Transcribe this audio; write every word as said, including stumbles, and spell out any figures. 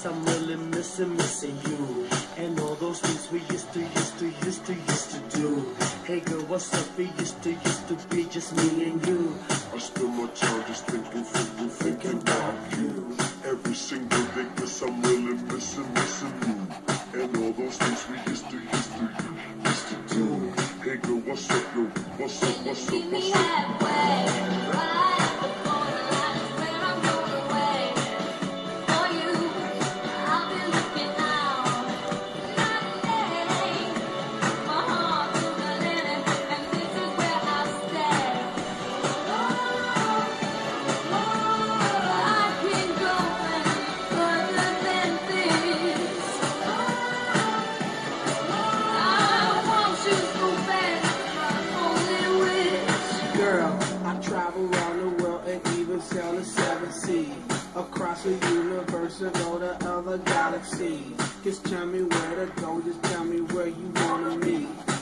Cause I'm really missing, missing you. And all those things we used to, used to, used to, used to do. Hey girl, what's up? We used to, used to be just me and you. I spend my time just thinking, thinking, thinking about you. Every single day, cause I'm really missing, missing you. And all those things we used to, used to, used to do. Hey girl, what's up, yo? What's up, what's up, what's up? Right before the line is where I'm going away. For you, I've been looking out. Night and day, my heart's in the linen, and this is where I stay. Oh, oh, I can't go any further than this. I want you so bad, I only wish. Girl, I travel around the world and even sail the seven seas. Across the universe and go to other galaxies. Just tell me where to go, just tell me where you wanna meet.